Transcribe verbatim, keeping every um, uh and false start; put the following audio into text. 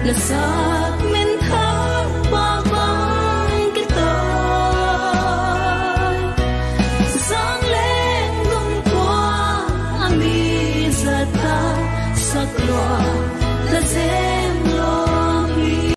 sak men thar pa bang kita sang leng lung qua ami zata sakwa la zem